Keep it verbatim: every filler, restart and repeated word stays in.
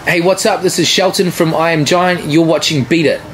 Hey, what's up? This is Shelton from I Am Giant. You're watching Beat It.